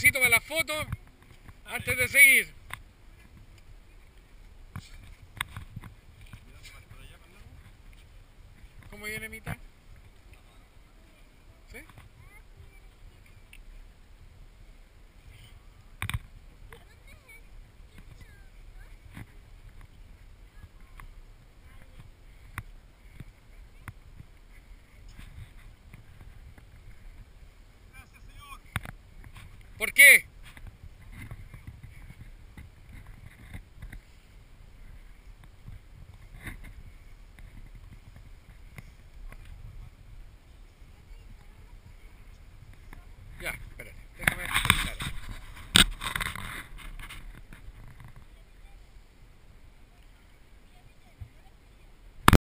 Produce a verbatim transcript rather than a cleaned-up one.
besito para la foto antes de seguir. ¿Cómo viene mitad? ¿Sí? ¿Por qué?